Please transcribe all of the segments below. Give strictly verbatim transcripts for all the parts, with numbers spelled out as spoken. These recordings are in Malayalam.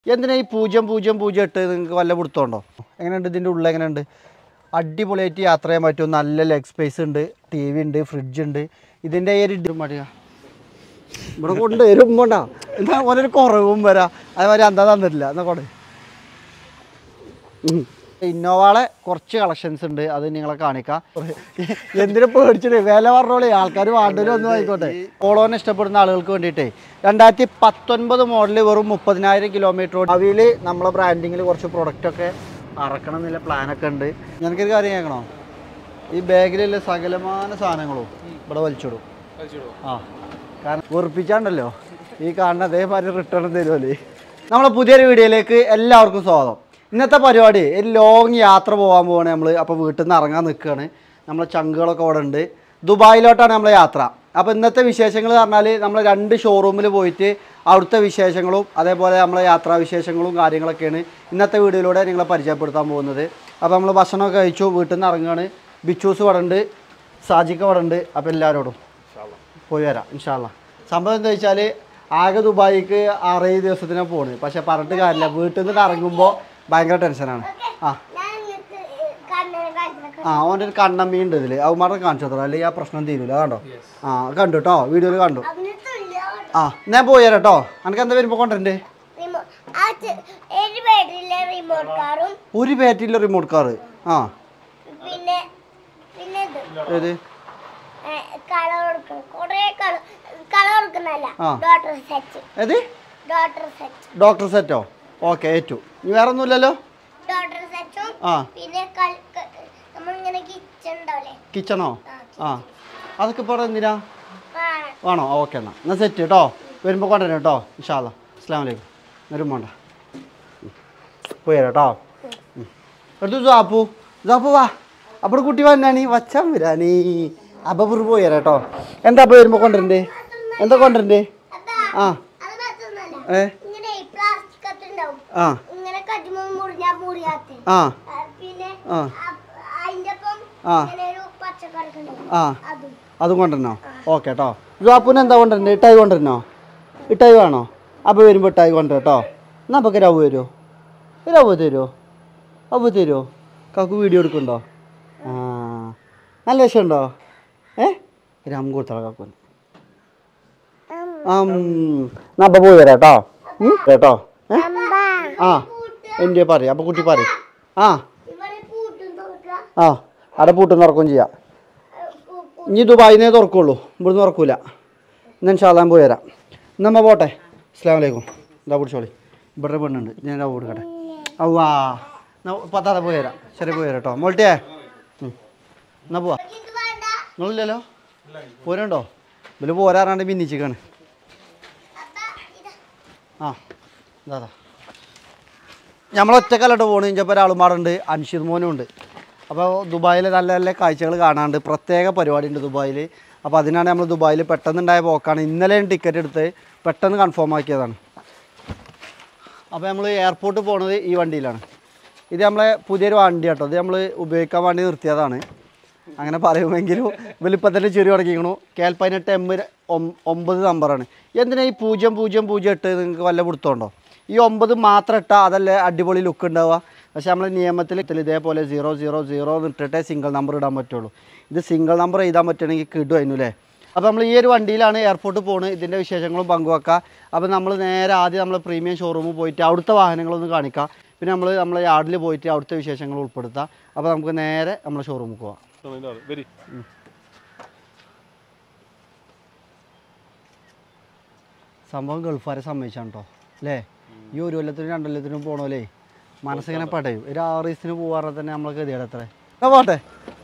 എന്തിനാ ഈ പൂജ്യം പൂജ്യം പൂജ്യം എട്ട് നിങ്ങൾക്ക് വല്ല പിടുത്തമുണ്ടോ? എങ്ങനെയുണ്ട് ഇതിൻ്റെ ഉള്ളിൽ? എങ്ങനെയുണ്ട്? അടിപൊളിയായിട്ട് യാത്ര ചെയ്യാൻ പറ്റും. നല്ല ലെഗ് സ്പേസ് ഉണ്ട്, ടി വി ഉണ്ട്, ഫ്രിഡ്ജ് ഉണ്ട്. ഇതിൻ്റെ ഈ ഒരു മടിയാ ഇവിടെ കൊണ്ട് വരുമ്പോണ്ടാ എന്താ ഓനൊരു കുറവും വരാം. അതേമാതിരി എന്താ തന്നിട്ടില്ല എന്നാൽ കൊണ്ട്. ഇന്നോവയുടെ കുറച്ച് കളക്ഷൻസ് ഉണ്ട്, അത് നിങ്ങളെ കാണിക്കാം. എന്തിനു പേടിച്ചിട്ട് വില പറഞ്ഞോളേ, ആൾക്കാർ വാണ്ടലും ഒന്നും ആയിക്കോട്ടെ. പോളോനെ ഇഷ്ടപ്പെടുന്ന ആളുകൾക്ക് വേണ്ടിയിട്ടേ രണ്ടായിരത്തി പത്തൊൻപത് മോഡൽ വെറും മുപ്പതിനായിരം കിലോമീറ്റർ. ഭാവിയിൽ നമ്മളെ ബ്രാൻഡിങ്ങിൽ കുറച്ച് പ്രൊഡക്റ്റൊക്കെ ഇറക്കണം എന്നുള്ള പ്ലാനൊക്കെ ഉണ്ട്. ഞങ്ങൾക്കൊരു കാര്യം കേൾക്കണോ? ഈ ബാഗിലുള്ള സകലമാന സാധനങ്ങളും ഇവിടെ വലിച്ചിടും. ആ, കാരണം വെറുപ്പിച്ചാണ്ടല്ലോ ഈ കാണുന്ന അതേമാതിരി റിട്ടേൺ തരുമല്ലേ. നമ്മളെ പുതിയൊരു വീഡിയോയിലേക്ക് എല്ലാവർക്കും സ്വാഗതം. ഇന്നത്തെ പരിപാടി ഒരു ലോങ് യാത്ര പോകാൻ പോവാണ് നമ്മൾ. അപ്പോൾ വീട്ടിൽ നിന്ന് ഇറങ്ങാൻ നിൽക്കുകയാണ്. നമ്മളെ ചങ്കുകളൊക്കെ അവിടെ ഉണ്ട്. ദുബായിലോട്ടാണ് നമ്മളെ യാത്ര. അപ്പോൾ ഇന്നത്തെ വിശേഷങ്ങൾ പറഞ്ഞാൽ നമ്മൾ രണ്ട് ഷോറൂമിൽ പോയിട്ട് അവിടുത്തെ വിശേഷങ്ങളും അതേപോലെ നമ്മളെ യാത്രാ വിശേഷങ്ങളും കാര്യങ്ങളൊക്കെയാണ് ഇന്നത്തെ വീഡിയോയിലൂടെ നിങ്ങളെ പരിചയപ്പെടുത്താൻ പോകുന്നത്. അപ്പോൾ നമ്മൾ ഭക്ഷണമൊക്കെ കഴിച്ചു, വീട്ടിൽ നിന്ന് ഇറങ്ങുകയാണ്. ബിച്ചൂസ് ഇവിടെ ഉണ്ട്, സാജിക്ക ഇവിടെ ഉണ്ട്. അപ്പോൾ എല്ലാവരോടും പോയി വരാം ഇൻഷാ അല്ലാ. സംഭവം എന്താ വെച്ചാൽ ആകെ ദുബായിക്ക് ആറേഴ് ദിവസത്തിനാണ് പോകുന്നത്. പക്ഷേ പറഞ്ഞിട്ട് കാര്യമില്ല, വീട്ടിൽ നിന്ന് ഇറങ്ങുമ്പോൾ ഭയങ്കര ടെൻഷനാണ്. ആ ആ ഓൻ്റെ ഒരു കണ്ണമ്മി ഉണ്ട് ഇതിൽ, അവന്മാരെ കാണിച്ചു തരാം, അല്ലെങ്കിൽ ആ പ്രശ്നം തീരില്ല. കണ്ടോ? ആ കണ്ടു കേട്ടോ, വീഡിയോയിൽ കണ്ടു. ആ ഞാൻ പോയി തരാം കേട്ടോ. എനിക്ക് എന്താ വരുമ്പോൾ കൊണ്ടുവരണ്ടേ? ഒരു ബാറ്ററിയിലെ റിമോട്ട് കാറ്. ആ ഏത് ഡോക്ടർ സെറ്റോ? ഓക്കെ, ഏറ്റു. ഇനി വേറെ ഒന്നുമില്ലല്ലോ? ആ കിച്ചണോ? ആ അതൊക്കെ ഇപ്പോൾ എന്തിനാ വേണോ? ഓക്കെ എന്നാൽ എന്നാൽ സെറ്റ് കേട്ടോ. വരുമ്പോൾ കൊണ്ടുവരണം കേട്ടോ ഇൻഷാ അല്ലാ. അസ്സലാമു അലൈക്കും. വരുമ്പോണ്ട പോയി തരാം കേട്ടോ. എടുത്തു ജാപ്പു ജാപ്പു വാ. അപ്പോൾ കുട്ടി വന്നാണീ വച്ചാൻ വരാനീ. അപ്പോൾ പുറു പോയി തരാം കേട്ടോ. എന്താ അപ്പോൾ വരുമ്പോൾ കൊണ്ടുവരണ്ടേ? എന്താ കൊണ്ടുവരണ്ടേ? ആ ഏ ആ ആ ആ ആ അതും കൊണ്ടുവരണോ? ഓക്കെ കേട്ടോ. ജാപ്പുന് എന്താ കൊണ്ടുവരണ്ടേ? ഇട്ടായി കൊണ്ടുവരണോ? ഇട്ടായി വേണോ? അപ്പോൾ വരുമ്പോൾ ഇട്ടായി കൊണ്ടുവരാം കേട്ടോ. എന്നാൽ അപ്പോൾ രവ് വരുമോ? രവ് തരുമോ? അവ തരുമോ? കാക്കു വീഡിയോ എടുക്കുന്നുണ്ടോ? ആ നല്ല വിഷയമുണ്ടോ? ഏ രാം കൊടുത്തോളാം കാക്കുന്. ആ എന്നാൽ അപ്പോൾ പോയി വരാം കേട്ടോ. കേട്ടോ ഏ ആ എൻ്റെ പറയും. അപ്പോൾ കുട്ടി പറയും. ആ ആ അവിടെ പൂട്ടും തുറക്കുകയും ചെയ്യാം. ഇനി ദുബായിന്നേ തുറക്കുള്ളൂ, ഇവിടുന്ന് തുറക്കൂല. എന്നാൽ ഇൻഷാല്ലാ പോയി തരാം. എന്നമ്മ പോട്ടെ. അസ്സലാമു അലൈക്കും. എന്താ പിടിച്ചോളി, ഇവിടെ പെണ്ണുണ്ട്, ഞാൻ അവിടെ കൊടുക്കട്ടെ. ഔവാ പത്താതെ പോയി തരാം. ശരി പോയി തരാം കേട്ടോ. മോൾട്ടിയേ എന്നാ പോവാ. നിങ്ങളില്ലല്ലോ? പോരുണ്ടോ? ഇതിൽ പോരാറാണ്ട് ഭിന്നിച്ചിക്കാണ്. ആ ഇതാ നമ്മളൊറ്റക്കല്ലോട്ട് പോകണം. ഇഞ്ചപ്പോൾ ഒരാളുമാറുണ്ട്, അൻഷിദ് മോനും ഉണ്ട്. അപ്പോൾ ദുബായിൽ നല്ല നല്ല കാഴ്ചകൾ കാണാണ്ട് പ്രത്യേക പരിപാടി ഉണ്ട് ദുബായിൽ. അപ്പോൾ അതിനാണ് നമ്മൾ ദുബായിൽ പെട്ടെന്നുണ്ടായ പോക്കാണ്. ഇന്നലെയും ടിക്കറ്റ് എടുത്ത് പെട്ടെന്ന് കൺഫേം ആക്കിയതാണ്. അപ്പോൾ നമ്മൾ എയർപോർട്ടിൽ പോകുന്നത് ഈ വണ്ടിയിലാണ്. ഇത് നമ്മളെ പുതിയൊരു വണ്ടി കേട്ടോ. ഇത് നമ്മൾ ഉപയോഗിക്കാൻ വേണ്ടി നിർത്തിയതാണ്. അങ്ങനെ പറയുമെങ്കിലും വലിപ്പം തന്നെ ചെറിയ തുടങ്ങിക്കണു. കെ എൽ പതിനെട്ട് എം ഒമ്പത് നമ്പറാണ്. എന്തിനാ ഈ പൂജ്യം പൂജ്യം പൂജ്യം എട്ട് നിങ്ങൾക്ക് വല്ല പിടുത്തമുണ്ടോ? ഈ ഒമ്പത് മാത്രം ഇട്ടാൽ അതല്ലേ അടിപൊളി ലുക്ക് ഉണ്ടാവുക. പക്ഷേ നമ്മൾ നിയമത്തിൽ ഇതേപോലെ സീറോ സീറോ സീറോ എന്ന് ഇട്ടിട്ടേ സിംഗിൾ നമ്പർ ഇടാൻ പറ്റുള്ളൂ. ഇത് സിംഗിൾ നമ്പർ എഴുതാൻ പറ്റുകയാണെങ്കിൽ കിട്ടുമായിരുന്നു അല്ലേ. അപ്പോൾ നമ്മൾ ഈ ഒരു വണ്ടിയിലാണ് എയർപോർട്ടിൽ പോകുന്നത്. ഇതിൻ്റെ വിശേഷങ്ങളും പങ്കുവെക്കാം. അപ്പോൾ നമ്മൾ നേരെ ആദ്യം നമ്മൾ പ്രീമിയം ഷോറൂമിൽ പോയിട്ട് അവിടുത്തെ വാഹനങ്ങളൊന്ന് കാണിക്കാം. പിന്നെ നമ്മൾ നമ്മളെ യാർഡിൽ പോയിട്ട് അവിടുത്തെ വിശേഷങ്ങൾ ഉൾപ്പെടുത്താം. അപ്പോൾ നമുക്ക് നേരെ നമ്മളെ ഷോറൂമിൽ പോവാം. സംഭവം ഗൾഫാരെ സമ്മതിച്ചാണ് കേട്ടോ അല്ലേ. ഈ ഒരു കൊല്ലത്തിനും രണ്ട് കൊല്ലത്തിനും പോകണമല്ലേ, മനസ്സിങ്ങനെ പടയും. ഒരു ആറ് ദിവസത്തിന് പോകാറ് തന്നെ നമ്മളെ ഗതിയുടെ എത്ര പോട്ടെ.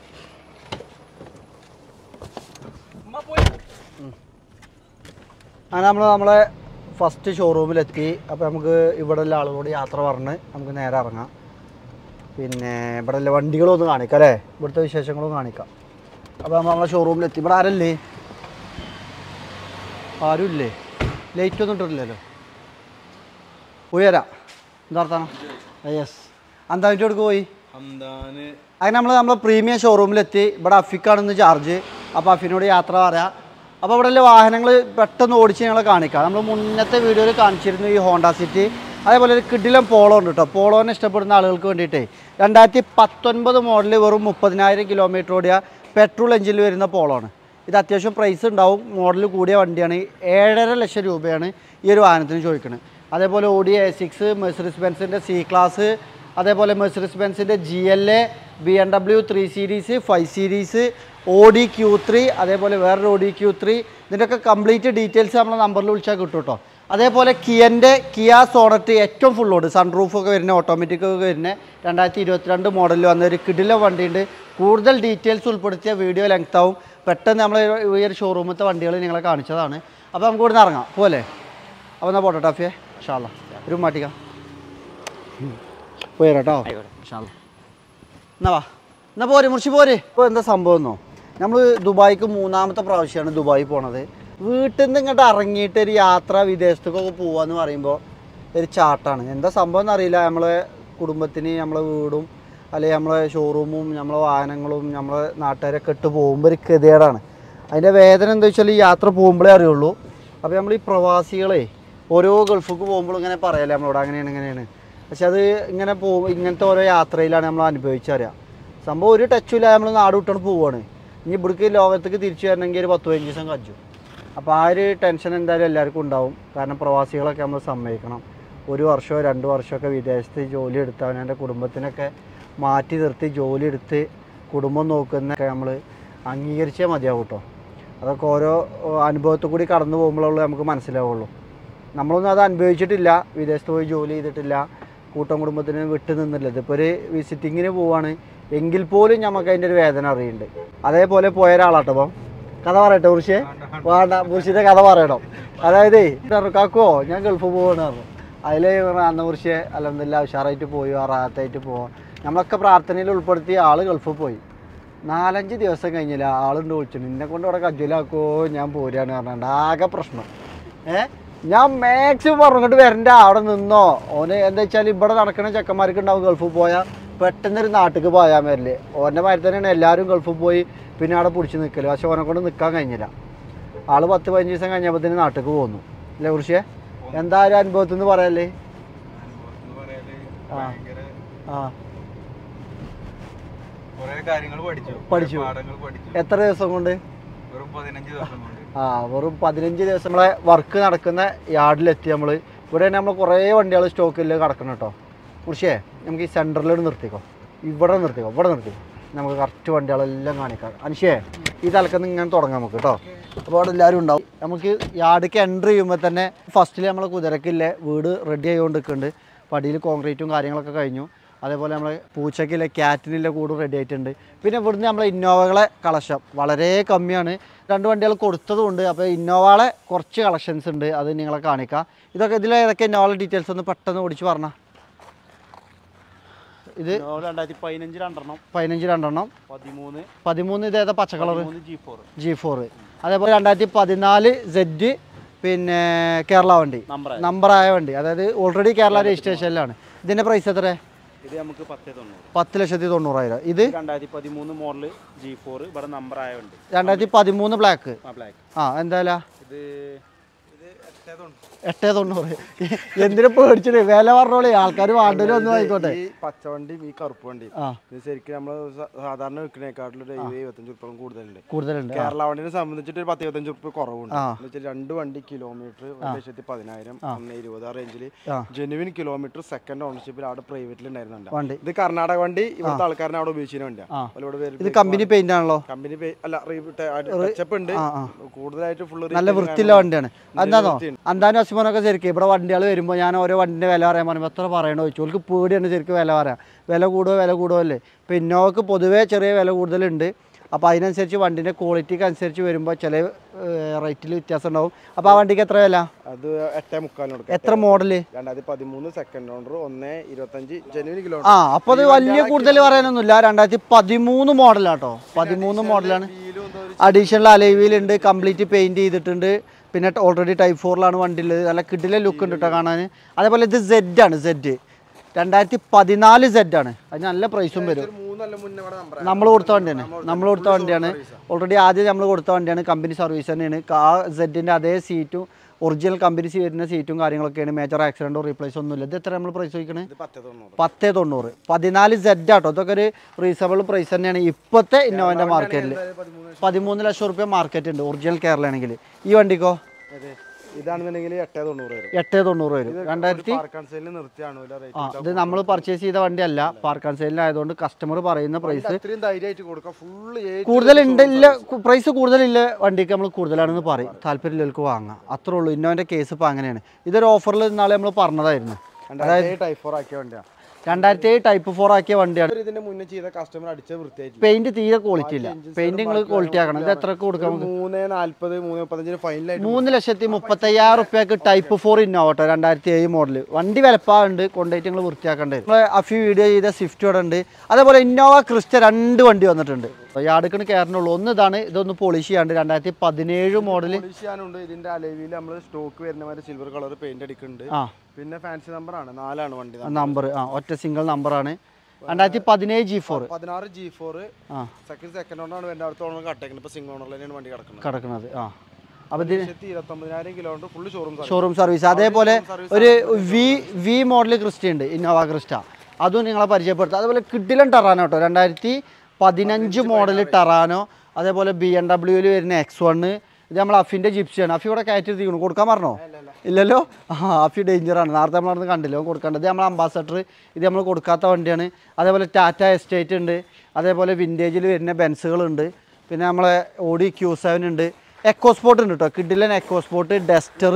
അങ്ങനെ നമ്മൾ നമ്മളെ ഫസ്റ്റ് ഷോറൂമിലെത്തി. അപ്പോൾ നമുക്ക് ഇവിടെ ഉള്ള ആളുകളോട് യാത്ര പറഞ്ഞ് നമുക്ക് നേരെ ഇറങ്ങാം. പിന്നെ ഇവിടെ ഉള്ള വണ്ടികളൊന്ന് കാണിക്കാം അല്ലേ, ഇവിടുത്തെ വിശേഷങ്ങളും കാണിക്കാം. അപ്പോൾ നമ്മൾ നമ്മളെ ഷോറൂമിലെത്തി. ഇവിടെ ആരല്ലേ? ആരും ഇല്ലേ? ലൈറ്റ് ഒന്നും ഇട്ടിട്ടില്ലല്ലോ. പോയി തരാം. എന്താ വർത്താനം? യെസ്. അന്താവിൻ്റെ അടുക്ക് പോയി. അങ്ങനെ നമ്മൾ നമ്മൾ പ്രീമിയം ഷോറൂമിലെത്തി. ഇവിടെ അഫിക്കാണെന്ന് ചാർജ്. അപ്പോൾ അഫിനോട് യാത്ര പറയാം. അപ്പോൾ ഇവിടെ ഉള്ള വാഹനങ്ങൾ പെട്ടെന്ന് ഓടിച്ച് ഞങ്ങളെ കാണിക്കാം. നമ്മൾ മുന്നത്തെ വീഡിയോയിൽ കാണിച്ചിരുന്നു ഈ ഹോണ്ട സിറ്റി. അതേപോലെ ഒരു കിഡിലും പോളോ ഉണ്ട് കേട്ടോ. പോളോനെ ഇഷ്ടപ്പെടുന്ന ആളുകൾക്ക് വേണ്ടിയിട്ടേ രണ്ടായിരത്തി പത്തൊൻപത് മോഡൽ വെറും മുപ്പതിനായിരം കിലോമീറ്റർ ഓടിയ പെട്രോൾ എഞ്ചിനിൽ വരുന്ന പോളോ ആണ്. ഇത് അത്യാവശ്യം പ്രൈസ് ഉണ്ടാവും, മോഡൽ കൂടിയ വണ്ടിയാണ്. ഏഴര ലക്ഷം രൂപയാണ് ഈ ഒരു വാഹനത്തിന് ചോദിക്കുന്നത്. അതേപോലെ ഓഡി എ സിക്സ്, മെഴ്സിഡീസ് ബെൻസിൻ്റെ സി ക്ലാസ്, അതേപോലെ മെഴ്സിഡീസ് ബെൻസിൻ്റെ G L A, B M W three series, five series, Audi Q three, അതേപോലെ വേറൊരു ഓഡി ക്യൂ ത്രീ, ഇതിൻ്റെയൊക്കെ കംപ്ലീറ്റ് ഡീറ്റെയിൽസ് നമ്മളെ നമ്പറിൽ വിളിച്ചാൽ കിട്ടും കേട്ടോ. അതേപോലെ കിയൻ്റെ കിയ സോണറ്റ് ഏറ്റവും ഫുൾ ലോഡ് സൺ റൂഫൊക്കെ വരുന്ന ഓട്ടോമാറ്റിക് ഒക്കെ വരുന്ന രണ്ടായിരത്തി ഇരുപത്തിരണ്ട് മോഡലിൽ വന്ന ഒരു കിടില വണ്ടിയുണ്ട്. കൂടുതൽ ഡീറ്റെയിൽസ് ഉൾപ്പെടുത്തിയ വീഡിയോ ലെങ്ത് ആവും. പെട്ടെന്ന് നമ്മൾ ഈ ഒരു ഷോറൂമത്തെ വണ്ടികൾ നിങ്ങളെ കാണിച്ചതാണ്. അപ്പോൾ നമുക്ക് ഇവിടുന്ന് ഇറങ്ങാം പോലെ. അപ്പോൾ എന്നാൽ പോട്ടെ ടാഫിയെ ഷാള ഒരു മാറ്റിക്കാം പോയി കേട്ടോ ഷാള. എന്നാ വാ എന്നാൽ പോരെ മുറിച്ച് പോരെ. ഇപ്പോൾ എന്താ സംഭവം എന്നോ, നമ്മൾ ദുബായിക്ക് മൂന്നാമത്തെ പ്രാവശ്യമാണ് ദുബായി പോണത്. വീട്ടിൽ നിന്ന് ഇങ്ങോട്ട് ഇറങ്ങിയിട്ട് ഒരു യാത്ര വിദേശത്തേക്കൊക്കെ പോവാന്ന് പറയുമ്പോൾ ഒരു ചാട്ടാണ്. എന്താ സംഭവം എന്നറിയില്ല. നമ്മളെ കുടുംബത്തിന് നമ്മളെ വീടും അല്ലെങ്കിൽ നമ്മളെ ഷോറൂമും നമ്മളെ വാഹനങ്ങളും നമ്മളെ നാട്ടുകാരൊക്കെ ഇട്ട് പോകുമ്പോൾ ഒരു ഗതികേടാണ്. അതിൻ്റെ വേദന എന്താ വെച്ചാൽ ഈ യാത്ര പോകുമ്പോഴേ അറിയുള്ളൂ. അപ്പോൾ നമ്മൾ ഈ പ്രവാസികളെ ഓരോ ഗൾഫിലേക്ക് പോകുമ്പോഴും ഇങ്ങനെ പറയാല്ലേ നമ്മളോട് അങ്ങനെയാണ് ഇങ്ങനെയാണ്. പക്ഷെ അത് ഇങ്ങനെ പോകും ഇങ്ങനത്തെ ഓരോ യാത്രയിലാണ് നമ്മൾ അനുഭവിച്ചറിയാം. സംഭവം ഒരു ടച്ചില്ല, നമ്മൾ നാട് വിട്ടാണ് പോവുകയാണ്. ഇനി ഇവിടേക്ക് ലോകത്തേക്ക് തിരിച്ചു വരണമെങ്കിൽ ഒരു പത്ത് പതിനഞ്ച് ദിവസം കജ്ജു. അപ്പോൾ ആ ഒരു ടെൻഷൻ എന്തായാലും എല്ലാവർക്കും ഉണ്ടാവും. കാരണം പ്രവാസികളൊക്കെ നമ്മൾ സമ്മതിക്കണം. ഒരു വർഷമോ രണ്ട് വർഷമൊക്കെ വിദേശത്ത് ജോലി എടുത്ത് അവനെ കുടുംബത്തിനൊക്കെ മാറ്റി നിർത്തി ജോലി എടുത്ത് കുടുംബം നോക്കുന്നൊക്കെ നമ്മൾ അംഗീകരിച്ചേ മതിയാവും കേട്ടോ. അതൊക്കെ ഓരോ അനുഭവത്തിൽ കൂടി കടന്നു പോകുമ്പോഴുള്ളൂ നമുക്ക് മനസ്സിലാവുള്ളൂ. നമ്മളൊന്നും അത് അനുഭവിച്ചിട്ടില്ല, വിദേശത്ത് പോയി ജോലി ചെയ്തിട്ടില്ല, കൂട്ടം കുടുംബത്തിന് വിട്ടു നിന്നില്ല. ഇതിപ്പോൾ ഒരു വിസിറ്റിങ്ങിന് പോവാണ് എങ്കിൽ പോലും നമുക്ക് അതിൻ്റെ ഒരു വേദന അറിയുന്നുണ്ട്. അതേപോലെ പോയ ഒരാളാട്ടോ. അപ്പം കഥ പറയട്ടെ കുറിച്ച് വേണ്ട കുറിച്ചിൻ്റെ കഥ പറയണം. അതായത് കാക്കുവോ ഞാൻ ഗൾഫ് പോവാണ് പറഞ്ഞു. അതിൽ അന്ന കുറിച്ച് അല്ലെന്നില്ല ഉഷാറായിട്ട് പോയി റാഹത്തായിട്ട് പോവാം. നമ്മളൊക്കെ പ്രാർത്ഥനയിൽ ഉൾപ്പെടുത്തി ആൾ ഗൾഫിൽ പോയി. നാലഞ്ച് ദിവസം കഴിഞ്ഞില്ല ആളുണ്ട് വിളിച്ചു, നിന്നെ കൊണ്ട് ഇവിടെ കജ്ജലാക്കോ ഞാൻ പോരാന്ന് പറഞ്ഞിട്ടുണ്ട്. ആകെ പ്രശ്നം. ഏഹ് ഞാൻ മാക്സിമം പറഞ്ഞിട്ട് വരണ്ട അവിടെ നിന്നോ. ഓന് എന്താ വെച്ചാൽ ഇവിടെ നടക്കുന്ന ചെക്കന്മാർക്ക് ഉണ്ടാവും ഗൾഫിൽ പോയാൽ പെട്ടെന്നൊരു നാട്ടിലേക്ക് പോയാൽ വരില്ലേ. ഓൻ്റെ മാതിരി തന്നെയാണ് എല്ലാവരും ഗൾഫിൽ പോയി പിന്നെ അവിടെ പിടിച്ച് നിൽക്കല്. പക്ഷെ ഓനെ കൊണ്ട് നിൽക്കാൻ കഴിഞ്ഞില്ല. ആൾ പത്ത് പതിനഞ്ച് ദിവസം കഴിഞ്ഞപ്പോഴത്തേന് നാട്ടിലേക്ക് പോന്നു അല്ലേ കുറിച്ച്. എന്താ ഒരു അനുഭവത്തിൽ നിന്ന് പറയല്ലേ? ആ ആ പഠിച്ചു. എത്ര ദിവസം കൊണ്ട്? ആ വെറും പതിനഞ്ച് ദിവസം നമ്മളെ വർക്ക് നടക്കുന്ന യാർഡിലെത്തി. നമ്മൾ ഇവിടെ തന്നെ നമ്മൾ കുറേ വണ്ടികൾ സ്റ്റോക്കിൽ കിടക്കണം കേട്ടോ. കുറിച്ചേ നമുക്ക് ഈ സെൻറ്ററിലോട്ട് നിർത്തിക്കോ, ഇവിടെ നിർത്തിക്കോ, ഇവിടെ നിർത്തിക്കോ. നമുക്ക് കറക്റ്റ് വണ്ടികളെല്ലാം കാണിക്കാം. അനുഷേ ഈ തലക്കെന്ന് ഇങ്ങനെ തുടങ്ങാം നമുക്ക് കേട്ടോ. അപ്പോൾ അവിടെ എല്ലാവരും ഉണ്ടാവും. നമുക്ക് യാർഡിലേക്ക് എൻട്രി ചെയ്യുമ്പോൾ തന്നെ ഫസ്റ്റിൽ നമ്മൾ കുതിരക്കില്ലേ വീട് റെഡി ആയിക്കൊണ്ട് നിൽക്കുന്നുണ്ട്. പടിയിൽ കോൺക്രീറ്റും കാര്യങ്ങളൊക്കെ കഴിഞ്ഞു. അതേപോലെ നമ്മൾ പൂച്ചക്കിലെ ക്യാറ്റിനിലെ കൂട് റെഡി ആയിട്ടുണ്ട്. പിന്നെ ഇവിടുന്ന് നമ്മൾ ഇന്നോവകളെ കളക്ഷൻ വളരെ കമ്മിയാണ്. രണ്ട് വണ്ടികൾ കൊടുത്തതുകൊണ്ട് അപ്പോൾ ഇന്നോവകളെ കുറച്ച് കളക്ഷൻസ് ഉണ്ട്, അത് നിങ്ങളെ കാണിക്കാം. ഇതൊക്കെ ഇതിൽ ഏതൊക്കെ ഇന്നോവ ഡീറ്റെയിൽസ് ഒന്ന് പെട്ടെന്ന് ഓടിച്ച് പറഞ്ഞാൽ. ഇത് രണ്ടായിരത്തി പതിനഞ്ച് രണ്ടെണ്ണം പതിനഞ്ച് രണ്ടെണ്ണം പതിമൂന്ന് പതിമൂന്ന് ഇത് ഏതാ പച്ച colour G four G four അതേപോലെ രണ്ടായിരത്തി പതിനാല് സെഡ് പിന്നെ കേരള വണ്ടി നമ്പറായ വണ്ടി, അതായത് ഓൾറെഡി കേരള രജിസ്ട്രേഷനിലാണ്. ഇതിൻ്റെ പ്രൈസ് എത്ര? ഇത് നമുക്ക് പത്ത് ലക്ഷത്തി തൊണ്ണൂറായിരം. ഇത് രണ്ടായിരത്തി പതിമൂന്ന് മോഡല് ജി ഫോർ ഇവിടെ നമ്പറായ വണ്ടി. രണ്ടായിരത്തി പതിമൂന്ന് ബ്ലാക്ക്. ആ എന്തായാലും ഇത് എട്ടേ തൊണ്ണൂറ്. എന്തിനും പേടിച്ചിട്ട് വില പറഞ്ഞോളി, ആൾക്കാർ വാണ്ടലും ഒന്നും ആയിക്കോട്ടെ. ഈ പച്ചവണ്ടിയും ഈ കറുപ്പ് വണ്ടിയും ശരിക്കും നമ്മൾ സാധാരണ വിൽക്കുന്നതിനെക്കാട്ടിലും എഴുപത്തഞ്ച് റുപ്യ കൂടുതലുണ്ട് കൂടുതലുണ്ട് കേരള വണ്ടിനെ സംബന്ധിച്ചിട്ട് ഒരു പത്ത് ഇരുപത്തഞ്ച് റുപ്യ കുറവുണ്ട്. രണ്ട് വണ്ടി കിലോമീറ്റർ ഒരു ലക്ഷത്തി പതിനായിരം ഒന്ന് ഇരുപത് ആ റേഞ്ചിൽ ജെനുവിൻ കിലോമീറ്റർ സെക്കൻഡ് ഓണർഷിപ്പിൽ അവിടെ പ്രൈവറ്റിൽ ഉണ്ടായിരുന്നുണ്ട് വണ്ടി. ഇത് കർണാടക വണ്ടി, ഇവിടുത്തെ ആൾക്കാരനെ അവിടെ ഉപയോഗിച്ചിരുന്ന വണ്ടിയാണ്. ഇത് കമ്പനി പെയിന്റ് ആണല്ലോ. കമ്പനി അല്ല ടച്ചപ്പ് ഉണ്ട്, കൂടുതലായിട്ട് ഫുള്ള് നല്ല വൃത്തിയുള്ള വണ്ടിയാണ്. എന്താണോ അന്താനും അസിമോനൊക്കെ ശരിക്കും ഇവിടെ വണ്ടികൾ വരുമ്പോൾ ഞാൻ ഓരോ വണ്ടിൻ്റെ വില പറയാൻ പറയുമ്പോൾ എത്ര പറയണോ ചോദിച്ചു. അവർക്ക് പേടിയാണ് ശരിക്കും വില പറയാം. വില കൂടുമോ വില കൂടുമോ അല്ലേ. ഇപ്പോൾ ഇന്നോവക്ക് പൊതുവേ ചെറിയ വില കൂടുതലുണ്ട്. അപ്പോൾ അതിനനുസരിച്ച് വണ്ടിൻ്റെ ക്വാളിറ്റിക്ക് അനുസരിച്ച് വരുമ്പോൾ ചില റേറ്റിൽ വ്യത്യാസം ഉണ്ടാവും. അപ്പോൾ ആ വണ്ടിക്ക് എത്ര വില? അത് എട്ടേ മുക്കാലിന്. എത്ര മോഡല്? രണ്ടായിരത്തി പതിമൂന്ന് സെക്കൻഡ് ഓണർ ഒന്ന് ഇരുപത്തഞ്ച് ജനുവരി കിലോ. ആ അപ്പോൾ അത് വലിയ കൂടുതൽ പറയാനൊന്നുമില്ല. രണ്ടായിരത്തി പതിമൂന്ന് മോഡലാട്ടോ, പതിമൂന്ന് മോഡലാണ്. അഡീഷണൽ അലൈവിലുണ്ട്, കംപ്ലീറ്റ് പെയിൻറ്റ് ചെയ്തിട്ടുണ്ട്. പിന്നെ ഓൾറെഡി ടൈപ്പ് ഫോറിലാണ് വണ്ടി ഉള്ളത്. നല്ല കിടിലെ ലുക്ക് ഉണ്ട് കേട്ടോ കാണാൻ. അതേപോലെ ഇത് സെഡ് ആണ്, സെഡ് രണ്ടായിരത്തി പതിനാല് സെഡ് ആണ്. അതിന് നല്ല പ്രൈസും വരും. നമ്മൾ കൊടുത്ത വണ്ടിയാണ് നമ്മൾ കൊടുത്ത വണ്ടിയാണ് ഓൾറെഡി ആദ്യം നമ്മൾ കൊടുത്ത വണ്ടിയാണ്. കമ്പനി സർവീസ് തന്നെയാണ്. ആ സെഡിൻ്റെ അതേ സീറ്റും ഒറിജിനൽ കമ്പനി വരുന്ന സീറ്റും കാര്യങ്ങളൊക്കെയാണ്. മേജർ ആക്സിഡൻറ്റോ റീപ്ലേസ് ഒന്നുമില്ല. ഇത് എത്ര നമ്മൾ പ്രൈസ് ചോദിക്കണത്? പത്ത് തൊണ്ണൂറ്. പതിനാല് സെഡ് ആട്ടോ. ഇതൊക്കെ ഒരു റീസണബിൾ പ്രൈസ് തന്നെയാണ് ഇപ്പോഴത്തെ ഇന്നോവൻ്റെ മാർക്കറ്റിൽ. പതിമൂന്ന് ലക്ഷം റുപ്യ മാർക്കറ്റ് ഉണ്ട് ഒറിജിനൽ കേരള ആണെങ്കിൽ. ഈ വണ്ടിക്കോ ഇതാണെന്നുണ്ടെങ്കിൽ എട്ട് തൊണ്ണൂറ് വരും. എട്ട് തൊണ്ണൂറ് വരും. രണ്ടായിരത്തി ആ ഇത് നമ്മൾ പർച്ചേസ് ചെയ്ത വണ്ടിയല്ല, പാർക്ക് ആൻഡ് സെയിലായതുകൊണ്ട് കസ്റ്റമർ പറയുന്ന പ്രൈസ് കൂടുതലുണ്ട്. ഇല്ല പ്രൈസ് കൂടുതലില്ല വണ്ടിക്ക് നമ്മൾ കൂടുതലാണെന്ന് പറയും. താല്പര്യമുള്ളവർക്ക് വാങ്ങാം, അത്രേ ഉള്ളൂ. ഇന്നോവൻ്റെ കേസ് ഇപ്പോൾ അങ്ങനെയാണ്. ഇതൊരു ഓഫറിൽ ഇന്നാളെ നമ്മൾ പറഞ്ഞതായിരുന്നു. അതായത് ടൈപ്പ് ഫോർ ആക്കിയ വണ്ടിയാണ്. രണ്ടായിരത്തി ഏഴ് ടൈപ്പ് ഫോർ ആക്കിയ വണ്ടിയാണ്. ഇതിന്റെ മുന്നേ ചെയ്ത കസ്റ്റമർ അടിച്ച വൃത്തിയായിട്ട് പെയിന്റ് തീരെ ക്വാളിറ്റി ഇല്ല. പെയിന്റ് നിങ്ങൾ ക്വാളിറ്റി ആക്കണം. ഇത് എത്രക്ക് കൊടുക്കാം? മൂന്ന് നാല്പത് മൂന്ന് മുപ്പത്തഞ്ചിന് ഫൈനലായിട്ട് മൂന്ന് ലക്ഷത്തി മുപ്പത്തയ്യായിരം റുപ്യക്ക് ടൈപ്പ് ഫോർ ഇന്നോവ കേട്ടോ. രണ്ടായിരത്തി ഏഴ് മോഡൽ വണ്ടി വിലപ്പാറുണ്ട്. കൊണ്ടുപോയിട്ട് നിങ്ങൾ വൃത്തിയാക്കേണ്ടത്. നമ്മൾ അഫി വീഡിയോ ചെയ്ത സ്വിഫ്റ്റ് ഇവിടെ ഉണ്ട്. അതേപോലെ ഇന്നോവ ക്രിസ്റ്റ രണ്ട് വണ്ടി വന്നിട്ടുണ്ട്. യാർഡിക്കണ് കയറണുള്ളൂ. ഒന്ന് ഇതാണ്, ഇതൊന്ന് പോളിഷ് ചെയ്യാണ്ട്. രണ്ടായിരത്തി പതിനേഴ് മോഡൽ പോളിഷ് ചെയ്യാനുണ്ട്. ഇതിന്റെ അലവിൽ നമ്മൾ സ്റ്റോക്ക് വരുന്ന സിൽവർ കളർ പെയിന്റ് അടിക്കുന്നുണ്ട്. ആ പിന്നെ ഫാൻസി നമ്പർ ആണ്, നാലാണ് വണ്ടി നമ്പർ. ആ ഒറ്റ സിംഗിൾ നമ്പറാണ്. രണ്ടായിരത്തി പതിനേഴ് ജി ഫോർ പതിനാറ് ജി ഫോർ സെക്കൻഡ് സെക്കൻഡ് ഓണാണ് വരുന്നത്. അടുത്ത ഓണർ കട്ടേക്കുന്നത്. ഇപ്പൊ സിംഗിൾ ഓണർ തന്നെയാണ് വണ്ടി കിടക്കുന്നത് കിടക്കുന്നത് ആ അപ്പോൾ ഇതിന് ഇരുപത്തൊമ്പതിനായിരം kilometre full showroom showroom service. അതേപോലെ ഒരു വി വി മോഡൽ ക്രിസ്റ്റ ഉണ്ട്, ഇന്നോവ ക്രിസ്റ്റ. അതും നിങ്ങളെ പരിചയപ്പെടുത്തുക. അതേപോലെ കിഡിലൻ ടറാനോ കേട്ടോ. രണ്ടായിരത്തി പതിനഞ്ച് മോഡൽ ടറാനോ. അതേപോലെ ബി എം ഡബ്ല്യൂവിൽ വരുന്ന എക്സ് വണ്. ഇത് നമ്മൾ അഫിൻ്റെ ജിപ്സിയാണ്. അഫി ഇവിടെ കയറ്റി എത്തിക്കണം. കൊടുക്കാൻ പറഞ്ഞോ? ഇല്ലല്ലോ. ആ അഫി ഡേഞ്ചറാണ്. നേരത്തെ നമ്മളവിടുന്ന് കണ്ടില്ലോ കൊടുക്കേണ്ടത്. ഇത് നമ്മൾ അംബാസഡർ. ഇത് നമ്മൾ കൊടുക്കാത്ത വണ്ടിയാണ്. അതേപോലെ ടാറ്റ എസ്റ്റേറ്റ് ഉണ്ട്. അതേപോലെ വിൻറ്റേജിൽ വരുന്ന ബെൻസുകളുണ്ട്. പിന്നെ നമ്മളെ ഓഡി ക്യൂ സെവൻ ഉണ്ട്. എക്കോ സ്പോർട്ട് ഉണ്ട് കേട്ടോ. കിഡിലൻ എക്കോ സ്പോർട്ട്, ഡസ്റ്റർ.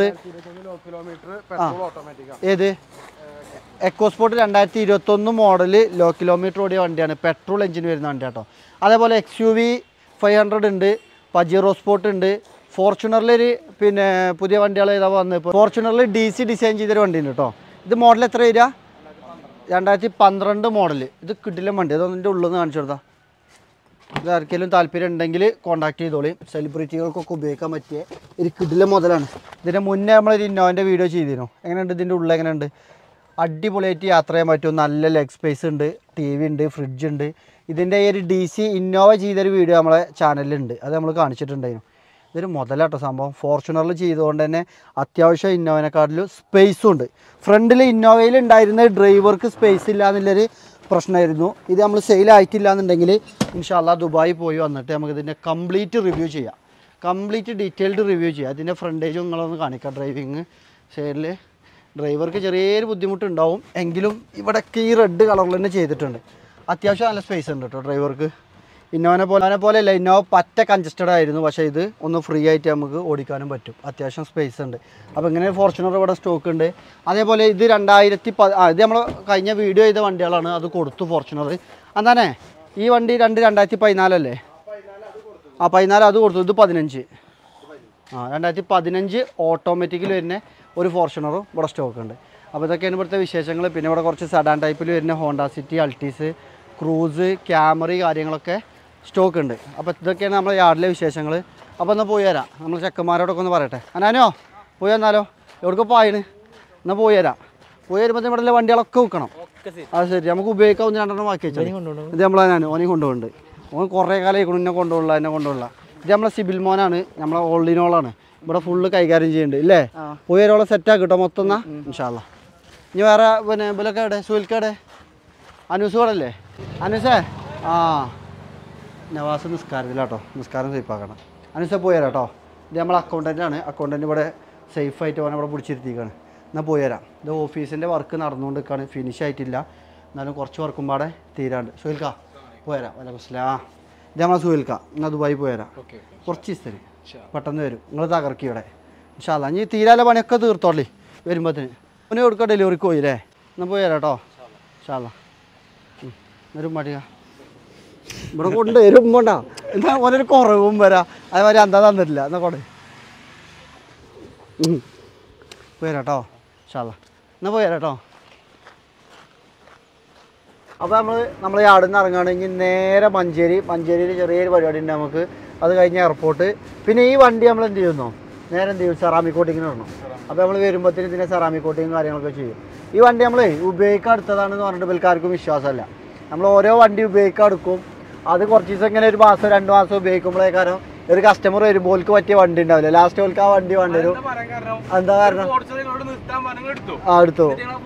ഏത് എക്കോ സ്പോർട്ട് രണ്ടായിരത്തി ഇരുപത്തൊന്ന് മോഡൽ ലോ കിലോമീറ്റർ ഓടിയ വണ്ടിയാണ്. പെട്രോൾ എഞ്ചിൻ വരുന്ന വണ്ടി കേട്ടോ. അതേപോലെ X U V five hundred ഉണ്ട്. പജീറോ സ്പോർട്ട് ഉണ്ട്. ഫോർച്യൂണറിലൊരു പിന്നെ പുതിയ വണ്ടികൾ ഏതാ വന്നത്? ഇപ്പോൾ ഫോർച്യൂണറിൽ ഡി സി ഡിസൈൻ ചെയ്തൊരു വണ്ടി ഉണ്ട് കേട്ടോ. ഇത് മോഡൽ എത്ര വരിക? രണ്ടായിരത്തി പന്ത്രണ്ട് മോഡൽ. ഇത് കിട്ടില്ല വണ്ടി. അതൊന്നിൻ്റെ ഉള്ളിൽ നിന്ന് കാണിച്ചു കൊടുത്താൽ. ഇത് ആർക്കെങ്കിലും താല്പര്യം ഉണ്ടെങ്കിൽ കോൺടാക്ട് ചെയ്തോളി. സെലിബ്രിറ്റികൾക്കൊക്കെ ഉപയോഗിക്കാൻ പറ്റിയ ഒരു കിടില മുതലാണ്. ഇതിൻ്റെ മുന്നേ നമ്മളൊരു ഇന്നോവൻ്റെ വീഡിയോ ചെയ്തിരുന്നു. എങ്ങനെയുണ്ട് ഇതിൻ്റെ ഉള്ളിൽ? എങ്ങനെയുണ്ട്? അടിപൊളിയായിട്ട് യാത്ര ചെയ്യാൻ പറ്റും. നല്ല ലെഗ് സ്പേസ് ഉണ്ട്, ടി വി ഉണ്ട്, ഫ്രിഡ്ജ് ഉണ്ട്. ഇതിൻ്റെ ഈ ഒരു ഡി സി ഇന്നോവ ചെയ്തൊരു വീഡിയോ നമ്മളെ ചാനലിലുണ്ട്. അത് നമ്മൾ കാണിച്ചിട്ടുണ്ടായിരുന്നു. ഇതൊരു മുതലാട്ടോ സംഭവം. ഫോർച്യൂണറിൽ ചെയ്തുകൊണ്ട് തന്നെ അത്യാവശ്യം ഇന്നോവനെക്കാട്ടിലും സ്പേസും ഉണ്ട്. ഫ്രണ്ടിൽ ഇന്നോവയിൽ ഉണ്ടായിരുന്ന ഡ്രൈവർക്ക് സ്പേസ് ഇല്ല എന്നുള്ളൊരു പ്രശ്നമായിരുന്നു. ഇത് നമ്മൾ സെയിലായിട്ടില്ല എന്നുണ്ടെങ്കിൽ ഇൻഷാ അല്ലാ ദുബായി പോയി വന്നിട്ട് നമുക്ക് ഇതിൻ്റെ കംപ്ലീറ്റ് റിവ്യൂ ചെയ്യാം. കംപ്ലീറ്റ് ഡീറ്റെയിൽഡ് റിവ്യൂ ചെയ്യാം. അതിൻ്റെ ഫ്രണ്ടേജും നിങ്ങളൊന്ന് കാണിക്കാം. ഡ്രൈവിങ് സൈഡിൽ ഡ്രൈവർക്ക് ചെറിയൊരു ബുദ്ധിമുട്ടുണ്ടാവും. എങ്കിലും ഇവിടെയൊക്കെ ഈ റെഡ് കളറിൽ തന്നെ ചെയ്തിട്ടുണ്ട്. അത്യാവശ്യം നല്ല സ്പേസ് ഉണ്ട് കേട്ടോ ഡ്രൈവർക്ക്. ഇന്നോവനെ പോലെ അതിനെ പോലെ അല്ല. ഇന്നോവ പറ്റ കൺജസ്റ്റഡ് ആയിരുന്നു. പക്ഷേ ഇത് ഒന്ന് ഫ്രീ ആയിട്ട് നമുക്ക് ഓടിക്കാനും പറ്റും. അത്യാവശ്യം സ്പേസ് ഉണ്ട്. അപ്പോൾ ഇങ്ങനെ ഫോർച്യൂണർ ഇവിടെ സ്റ്റോക്ക് ഉണ്ട്. അതേപോലെ ഇത് രണ്ടായിരത്തി പ ആ ഇത് നമ്മൾ കഴിഞ്ഞ വീഡിയോ ചെയ്ത വണ്ടികളാണ്. അത് കൊടുത്തു ഫോർച്യൂണർ. എന്താണ് ഈ വണ്ടി രണ്ട് രണ്ടായിരത്തി പതിനാലല്ലേ? ആ പതിനാല് അത് കൊടുത്തു. ഇത് പതിനഞ്ച്. ആ രണ്ടായിരത്തി പതിനഞ്ച് ഓട്ടോമാറ്റിക്കിൽ വരുന്ന ഒരു ഫോർച്യൂണറും ഇവിടെ സ്റ്റോക്ക് ഉണ്ട്. അപ്പോൾ ഇതൊക്കെയാണ് ഇവിടുത്തെ വിശേഷങ്ങൾ. പിന്നെ ഇവിടെ കുറച്ച് സഡാൻ ടൈപ്പിൽ വരുന്ന Honda City, Altis, Cruze, Camry കാര്യങ്ങളൊക്കെ സ്റ്റോക്ക് ഉണ്ട്. അപ്പോൾ ഇതൊക്കെയാണ് നമ്മുടെ യാർഡിലെ വിശേഷങ്ങൾ. അപ്പോൾ എന്നാൽ പോയി തരാം. നമ്മൾ ചെക്കന്മാരോടൊക്കെ ഒന്ന് പറയട്ടെ. അനാനോ പോയി വന്നാലോ? എവിടേക്ക് പോയിന്? എന്നാൽ പോയി തരാം. പോയി വരുമ്പോൾ ഇവിടെ വണ്ടികളൊക്കെ വെക്കണം. അത് ശരി. നമുക്ക് ഉപയോഗിക്കാൻ ഒന്ന് രണ്ടെണ്ണം ബാക്കി വെച്ചാൽ ഇത് നമ്മൾ അനാനോ ഓനെ കൊണ്ടുപോകുന്നുണ്ട്. ഓൻ കുറേ കാലം ആയിക്കണം എന്നെ കൊണ്ടുപോകുള്ള എന്നെ കൊണ്ടുപോകുള്ള. ഇത് നമ്മളെ സിബിൽ മോനാണ്. നമ്മളെ ഓൾഡിനോളാണ്. ഇവിടെ ഫുള്ള് കൈകാര്യം ചെയ്യുന്നുണ്ട് ഇല്ലേ? പോയി വരോളം സെറ്റാക്കി കേട്ടോ മൊത്തം. എന്നാൽ ഇൻഷാ അല്ലാ. ഇനി വേറെ പിന്നെ ഇവലൊക്കെ എവിടെ? സുഹൽക്കടെ അനൂസ് കൂടെ അല്ലേ? അനൂസേ ആ നവാസ് നിസ്കാരത്തില്ല കേട്ടോ. നിസ്കാരം സേഫാക്കണം. അനൂസേ പോയി തരാം കേട്ടോ. ഇത് നമ്മളെ അക്കൗണ്ടൻ്റാണ്. അക്കൗണ്ടൻ്റ് ഇവിടെ സേഫായിട്ട് ഓനെ ഇവിടെ പിടിച്ചിരുത്തിക്കാണ്. എന്നാൽ പോയി തരാം. ഇത് ഓഫീസിൻ്റെ വർക്ക് നടന്നുകൊണ്ട് നിൽക്കുകയാണ്. ഫിനിഷ് ആയിട്ടില്ല. എന്നാലും കുറച്ച് വർക്കും പാടെ തീരാണ്ട്. സുഹൽക്ക പോയി തരാം. വല്ല പ്രശ്നമില്ല. ആ ഇത് നമ്മളെ സുഹൽക്ക. എന്നാൽ ദുബായി പോയി തരാം. കുറച്ച് ദിവസത്തിന് പെട്ടെന്ന് വരും. നിങ്ങൾ തകർക്കി ഇവിടെ ഇൻഷാ അല്ലാ. ഇനി തീരാല പണിയൊക്കെ തീർത്തോളി വരുമ്പോഴത്തേന്. ഓന് കൊടുക്കുക ഡെലിവറിക്ക് പോയില്ലേ? എന്നാൽ പോയി തരാം കേട്ടോ ഇൻഷാ അല്ലാ. വരും മടിയ ഇവിടെ കൊണ്ട് വരും കൊണ്ടാ. എന്നാൽ ഓനൊരു കുറവും വരാം. അതേമാതിരി എന്താ തന്നിട്ടില്ല. എന്നാൽ കൊണ്ടേ പോയി തരാം കേട്ടോ ഇൻഷാ അല്ലാ. എന്നാൽ പോയി തരാം കേട്ടോ. അപ്പോൾ നമ്മൾ നമ്മൾ യാർഡിൽ നിന്ന് ഇറങ്ങുകയാണെങ്കിൽ നേരെ മഞ്ചേരി. മഞ്ചേരിയിൽ ചെറിയൊരു പരിപാടി ഉണ്ട് നമുക്ക്. അത് കഴിഞ്ഞ് എയർപോർട്ട്. പിന്നെ ഈ വണ്ടി നമ്മൾ എന്ത് ചെയ്യുന്നു? നേരെ എന്ത് ചെയ്യും? സെറാമിക് കോട്ടിങ്ങിന് ഇടണം. അപ്പോൾ നമ്മൾ വരുമ്പോഴത്തേന് ഇതിൻ്റെ സെറാമിക് കോട്ടിങ്ങും കാര്യങ്ങളൊക്കെ ചെയ്യും. ഈ വണ്ടി നമ്മൾ ഉപയോഗിക്കാൻ എടുത്തതാണെന്ന് പറഞ്ഞിട്ട് ഇവൽക്കാർക്കും വിശ്വാസമല്ല. നമ്മൾ ഓരോ വണ്ടി ഉപയോഗിക്കാൻ എടുക്കും. അത് കുറച്ച് ദിവസം ഇങ്ങനെ ഒരു മാസം രണ്ട് മാസം ഉപയോഗിക്കുമ്പോഴേ കാരണം ഒരു കസ്റ്റമർ വരുമ്പോൾ ഓൽക്ക് പറ്റിയ വണ്ടി ഉണ്ടാവില്ല, ലാസ്റ്റ് ഓൽക്ക് ആ വണ്ടി വേണ്ടി വരും. എന്താ കാരണം? ആ എടുത്തു.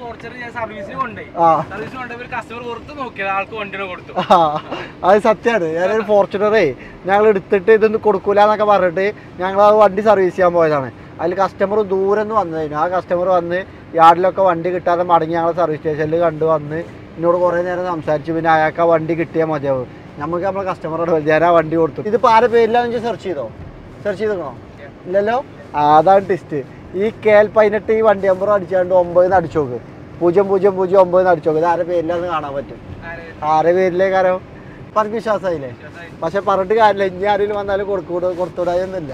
അത് സത്യമാണ്. ഞാനൊരു ഫോർച്യൂണറേ ഞങ്ങൾ എടുത്തിട്ട് ഇതൊന്നും കൊടുക്കൂല എന്നൊക്കെ പറഞ്ഞിട്ട് ഞങ്ങൾ ആ വണ്ടി സർവീസ് ചെയ്യാൻ പോയതാണ്. അതിൽ കസ്റ്റമർ ദൂരെ നിന്ന് വന്നതായിരുന്നു. ആ കസ്റ്റമർ വന്ന് യാർഡിലൊക്കെ വണ്ടി കിട്ടാതെ മടങ്ങി ഞങ്ങൾ സർവീസ് സ്റ്റേഷനിൽ കണ്ടു വന്ന് എന്നോട് കുറേ നേരം സംസാരിച്ചു. പിന്നെ അയാൾക്ക് ആ വണ്ടി കിട്ടിയാൽ മതിയാവും. നമുക്ക് നമ്മളെ കസ്റ്റമറോട് ഞാൻ ആ വണ്ടി കൊടുത്തു. ഇതിപ്പോൾ ആരെ പേരിലാണെന്ന് സെർച്ച് ചെയ്തോ? സെർച്ച് ചെയ്തോ? ഇല്ലല്ലോ. അതാണ് ടിസ്റ്റ്. ഈ കെ എൽ പതിനെട്ട് ഈ വണ്ടി നമ്പർ അടിച്ചാണ്ട് ഒമ്പതിന് അടിച്ചു നോക്ക്, പൂജ്യം പൂജ്യം പൂജ്യം ഒമ്പതിന് അടിച്ചു നോക്ക്. ഇത് ആരെ പേരിലാന്ന് കാണാൻ പറ്റും. ആരെ പേരിലേക്കാരോ പറഞ്ഞ് വിശ്വാസമായില്ലേ? പക്ഷെ പറഞ്ഞിട്ട് കാര്യമില്ല, ഇനി ആരെങ്കിലും വന്നാലും കൊടുക്കൂട കൊടുത്തുവിടായൊന്നുമില്ല.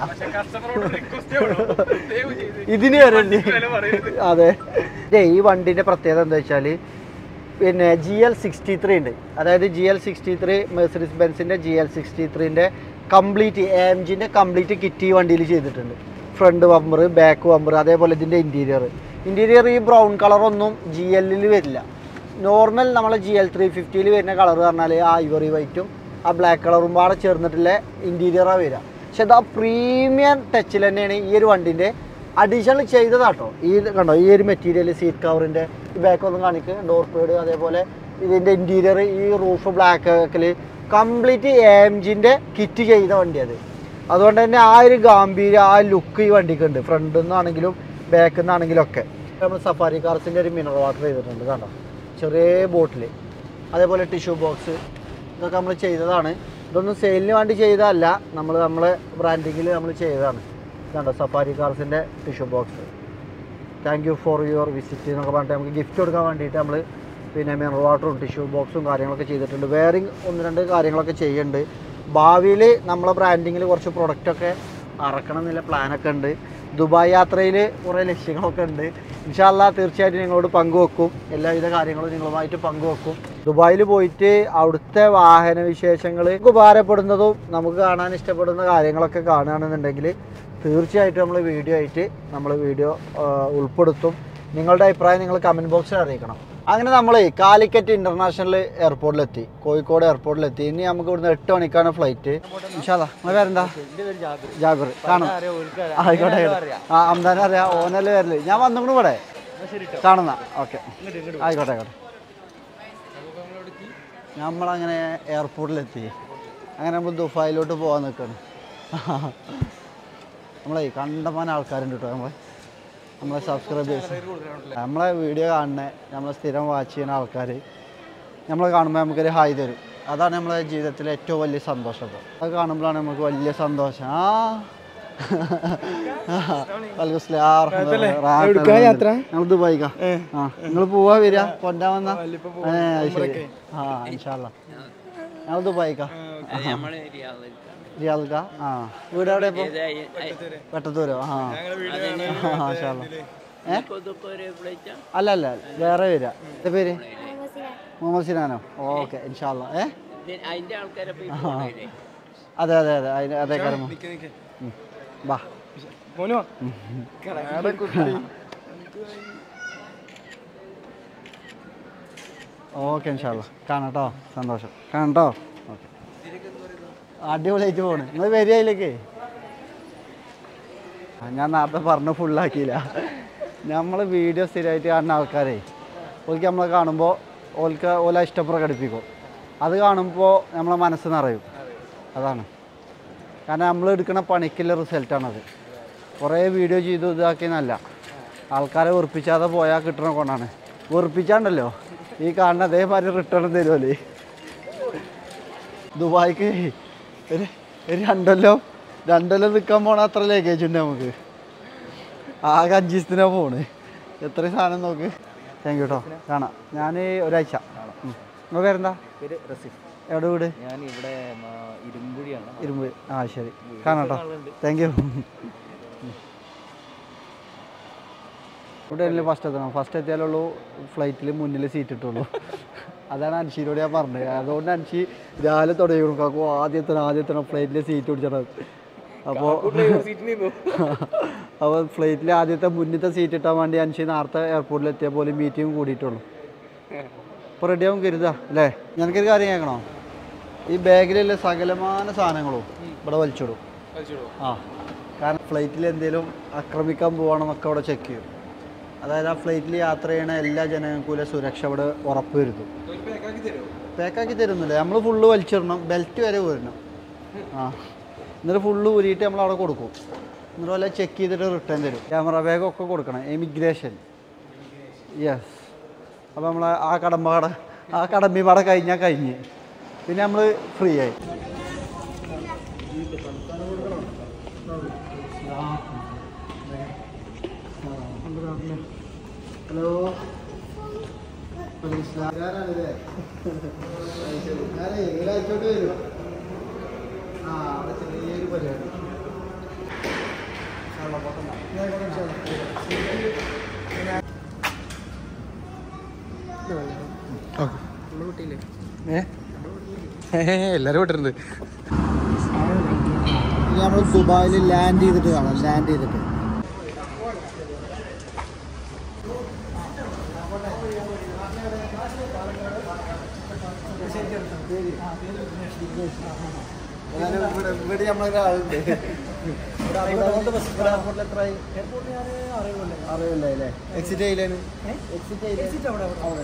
ഇതിന് വരണ്ട്. അതെ. ഈ വണ്ടിൻ്റെ പ്രത്യേകത എന്താ വെച്ചാൽ പിന്നെ ജി എൽ സിക്സ്റ്റി ത്രീ ഉണ്ട്. അതായത് G L sixty three Mercedes ബെൻസിൻ്റെ ജി എൽ സിക്സ്റ്റി ത്രീൻ്റെ കംപ്ലീറ്റ് എ എം ജിൻ്റെ കംപ്ലീറ്റ് കിറ്റ് ഈ വണ്ടിയിൽ ചെയ്തിട്ടുണ്ട്. ഫ്രണ്ട് ബമ്പർ, ബാക്ക് ബമ്പർ, അതേപോലെ ഇതിൻ്റെ ഇൻറ്റീരിയർ ഇൻറ്റീരിയർ ഈ ബ്രൗൺ കളറൊന്നും ജി എല്ലിൽ വരില്ല. നോർമൽ നമ്മളെ ജി എൽ ത്രീ ഫിഫ്റ്റിയിൽ വരുന്ന കളർ പറഞ്ഞാൽ ആ ഐവറി വൈറ്റും ആ ബ്ലാക്ക് കളറും പാടെ ചേർന്നിട്ടുള്ള ഇൻറ്റീരിയറാണ് വരിക. പക്ഷെ അത് ആ പ്രീമിയം ടച്ചിൽ തന്നെയാണ് ഈ ഒരു വണ്ടിൻ്റെ അഡീഷണൽ ചെയ്തതാട്ടോ. ഈ കണ്ടോ ഈ ഒരു മെറ്റീരിയൽ, സീറ്റ് കവറിൻ്റെ ഈ ബാക്ക് ഒന്നും കാണിക്കുക, ഡോർ പേഡ്, അതേപോലെ ഇതിൻ്റെ ഇൻറ്റീരിയർ, ഈ റൂഫ് ബ്ലാക്കിൽ കംപ്ലീറ്റ് എ എം ജിൻ്റെ കിറ്റ് ചെയ്ത വണ്ടി അത്. അതുകൊണ്ട് തന്നെ ആ ഒരു ഗാംഭീര്യം, ആ ലുക്ക് ഈ വണ്ടിക്ക് ഉണ്ട്, ഫ്രണ്ടിൽ നിന്നാണെങ്കിലും ബാക്കിൽ നിന്നാണെങ്കിലും ഒക്കെ. നമ്മൾ സഫാരി കാർസിൻ്റെ ഒരു മിനറൽ വാട്ടർ ചെയ്തിട്ടുണ്ട് കണ്ടോ, ചെറിയ ബോട്ടിൽ. അതേപോലെ ടിഷ്യൂ ബോക്സ്, ഇതൊക്കെ നമ്മൾ ചെയ്തതാണ്. ഇതൊന്നും സെയിലിന് വേണ്ടി ചെയ്തതല്ല, നമ്മൾ നമ്മളെ ബ്രാൻഡിങ്ങിൽ നമ്മൾ ചെയ്തതാണ്. ഇതുണ്ടോ സഫാരി കാർസിൻ്റെ tissue box. Thank you for your visit എന്നൊക്കെ പറഞ്ഞിട്ട് നമുക്ക് ഗിഫ്റ്റ് കൊടുക്കാൻ വേണ്ടിയിട്ട് നമ്മൾ പിന്നെ മിനറൽ വാട്ടറും ടിഷ്യൂ ബോക്സും കാര്യങ്ങളൊക്കെ ചെയ്തിട്ടുണ്ട്. വേറെയും ഒന്ന് രണ്ട് കാര്യങ്ങളൊക്കെ ചെയ്യുന്നുണ്ട്. ഭാവിയിൽ നമ്മളെ ബ്രാൻഡിങ്ങിൽ കുറച്ച് പ്രൊഡക്റ്റൊക്കെ ഇറക്കണം എന്നുള്ള പ്ലാനൊക്കെ ഉണ്ട്. ദുബായ് യാത്രയിൽ കുറേ ലക്ഷ്യങ്ങളൊക്കെ ഉണ്ട്. ഇൻഷാ അല്ലാഹ് തീർച്ചയായിട്ടും നിങ്ങളോട് പങ്കുവെക്കും, എല്ലാവിധ കാര്യങ്ങളും നിങ്ങളുമായിട്ട് പങ്കുവെക്കും. ദുബായിൽ പോയിട്ട് അവിടുത്തെ വാഹന വിശേഷങ്ങൾ ഉപകാരപ്പെടുന്നതും നമുക്ക് കാണാൻ ഇഷ്ടപ്പെടുന്ന കാര്യങ്ങളൊക്കെ കാണുകയാണെന്നുണ്ടെങ്കിൽ തീർച്ചയായിട്ടും നമ്മൾ വീഡിയോ ആയിട്ട് നമ്മൾ വീഡിയോ ഉൾപ്പെടുത്തും. നിങ്ങളുടെ അഭിപ്രായം നിങ്ങൾ കമൻറ്റ് ബോക്സിൽ അറിയിക്കണം. അങ്ങനെ നമ്മൾ കാലിക്കറ്റ് ഇൻ്റർനാഷണൽ എയർപോർട്ടിലെത്തി, കോഴിക്കോട് എയർപോർട്ടിലെത്തി. ഇനി നമുക്ക് ഇവിടുന്ന് എട്ട് മണിക്കാണ് ഫ്ലൈറ്റ്. ഇൻഷാ അല്ലാഹ്. നിങ്ങളുടെ പേരെന്താ? ജാബിർ. കാണാം, ആയിക്കോട്ടെ. ആ ഹംദാനെ അറിയാം, ഓനല്ലേ വരല്. ഞാൻ വന്നിട്ട് ഇവിടെ കാണുന്ന. ഓക്കെ, ആയിക്കോട്ടെ ആയിക്കോട്ടെ. നമ്മളങ്ങനെ എയർപോർട്ടിലെത്തി. അങ്ങനെ നമ്മൾ ദുബായിലോട്ട് പോകാൻ നിൽക്കണം. നമ്മളെ കണ്ടമാന ആൾക്കാരുണ്ട് കേട്ടോ. നമ്മൾ നമ്മളെ സബ്സ്ക്രൈബേഴ്സ്, നമ്മളെ വീഡിയോ കാണുന്ന, നമ്മളെ സ്ഥിരം വാച്ച് ചെയ്യുന്ന ആൾക്കാർ നമ്മളെ കാണുമ്പോൾ നമുക്കൊരു ഹായ് തരും. അതാണ് നമ്മളെ ജീവിതത്തിലെ ഏറ്റവും വലിയ സന്തോഷം. അത് കാണുമ്പോഴാണ് നമുക്ക് വലിയ സന്തോഷം. ആ ഞങ്ങൾ ദുബായിക്കാ. ആ നിങ്ങൾ പോവാ വരിക കൊണ്ടാ വന്ന? ശരി. ആ ഇൻഷാ അല്ലാഹ് ഞങ്ങൾ ദുബായിക്കാ. റിയാദ്. ആ വീട് എവിടെ? ഇപ്പോൾ വെട്ടത്തൂരോ? ആ മാഷാ അല്ലാഹ്. ഏ അല്ല അല്ല വേറെ വരിക. എൻ്റെ പേര് മുഹമ്മദ് സിനാനോ? ഓക്കെ ഇൻഷാ അല്ലാഹ്. ഏ അതെ അതെ അതെ അതിന് അതേ കാര്യം. വാ ഓക്കെ ഇൻഷാ അല്ലാഹ്. കാണാം കേട്ടോ, സന്തോഷം. കാണാം കേട്ടോ. ഓക്കെ, അടിപൊളിയായിട്ട് പോണ്. നിങ്ങൾ വരിക അതിലേക്ക്. ഞാൻ നേരത്തെ പറഞ്ഞ് ഫുള്ളാക്കിയില്ല. നമ്മൾ വീഡിയോ സ്ഥിരമായിട്ട് കാണുന്ന ആൾക്കാരെ ഓൽക്ക് നമ്മളെ കാണുമ്പോൾ ഓൽക്ക് ഓല ഇഷ്ടം പ്രകടിപ്പിക്കും. അത് കാണുമ്പോൾ നമ്മളെ മനസ്സ് നിറയും. അതാണ് കാരണം നമ്മൾ എടുക്കുന്ന പണിക്കുള്ള റിസൾട്ടാണത്. കുറേ വീഡിയോ ചെയ്തു ഇതാക്കിയെന്നല്ല, ആൾക്കാരെ വെറുപ്പിച്ചാതെ പോയാൽ കിട്ടണ കൊണ്ടാണ്. വെറുപ്പിച്ചാണ്ടല്ലോ ഈ കാണുന്ന അതേമാതിരി റിട്ടേൺ തരുമല്ലേ. ദുബായിക്ക് ഒരു രണ്ടല്ലോ രണ്ടല്ലോ നിൽക്കാൻ പോണ അത്ര ലഗേജ് ഉണ്ട് നമുക്ക്. ആകെ അഞ്ച് ദിവസത്തിനാ പോണ്. എത്രയും സാധനം നോക്ക്. താങ്ക് യു കേട്ടോ. കാണാം. ഞാൻ ഒരാഴ്ച. നിങ്ങൾ പേരെന്താ? പേര് റസീഫ്. എവിടെ വീട്? ഞാൻ ഇവിടെ ഇരുമ്പുഴിയാണ്. ഇരുമ്പ്. ആ ശരി. കാണാം കേട്ടോ. Thank you. ഇവിടെ അല്ലേ ഫസ്റ്റ് എത്തണം. ഫസ്റ്റ് എത്തിയാലുള്ളൂ ഫ്ലൈറ്റിൽ മുന്നിൽ സീറ്റ് ഇട്ടുള്ളൂ. അതാണ് അൻഷിയോട് ഞാൻ പറഞ്ഞത്. അതുകൊണ്ട് അൻഷി രാവിലെ തുടങ്ങി കൊടുക്കും ആദ്യം എത്തണം ആദ്യം എത്തണം ഫ്ലൈറ്റിൽ സീറ്റ് പിടിച്ചത്. അപ്പോൾ അപ്പോൾ ഫ്ലൈറ്റിൽ ആദ്യത്തെ മുന്നത്തെ സീറ്റ് ഇട്ടാൻ വേണ്ടി അൻഷി നേരത്തെ എയർപോർട്ടിൽ എത്തിയ പോലെ മീറ്റിംഗ് കൂടിയിട്ടുള്ളൂ. ഇപ്പോൾ റെഡിയാവും കരുതാ അല്ലേ? ഞങ്ങൾക്കൊരു കാര്യം കേൾക്കണോ? ഈ ബാഗിലുള്ള സകലമാന സാധനങ്ങളും ഇവിടെ വലിച്ചിടും. ആ, കാരണം ഫ്ലൈറ്റിൽ എന്തെങ്കിലും ആക്രമിക്കാൻ പോകണമെന്നൊക്കെ അവിടെ ചെക്ക് ചെയ്യും. അതായത് ആ ഫ്ലൈറ്റിൽ യാത്ര ചെയ്യണ എല്ലാ ജനങ്ങൾക്കും സുരക്ഷ അവിടെ ഉറപ്പ് വരുത്തും. പാക്കാക്കി തരുന്നില്ല, നമ്മൾ ഫുള്ള് വലിച്ചിടണം, ബെൽറ്റ് വരെ ഊരണം. ആ, എന്നിട്ട് ഫുള്ള് ഊരിയിട്ട് നമ്മൾ അവിടെ കൊടുക്കും. എന്നിട്ട് വല്ല ചെക്ക് ചെയ്തിട്ട് റിട്ടേൺ തരും. ക്യാമറ ബാഗ് ഒക്കെ കൊടുക്കണം, എമിഗ്രേഷൻ. യെസ്. അപ്പോൾ നമ്മൾ ആ കടമ്പാട ആ കടമ്പിപാട കഴിഞ്ഞാൽ കഴിഞ്ഞ് പിന്നെ നമ്മൾ ഫ്രീ ആയി. ഹലോ, ഞാനാണല്ലേ ഞാനേ ഒരാഴ്ചോട്ട് വരും. ആ, അവിടെ ചെറിയൊരു പരിപാടി. എല്ലാരും വിട്ടിട്ടുണ്ട്. നമ്മൾ ദുബായിൽ ലാൻഡ് ചെയ്തിട്ട് കാണാം. ലാൻഡ് ചെയ്തിട്ട് ഇവിടെ നമ്മളൊരാളുണ്ട്. അറിയില്ലേ? എക്സിറ്റ് ചെയ്യില്ലേനു? എക്സിറ്റ് എക്സിറ്റ് അവിടെ അവിടെ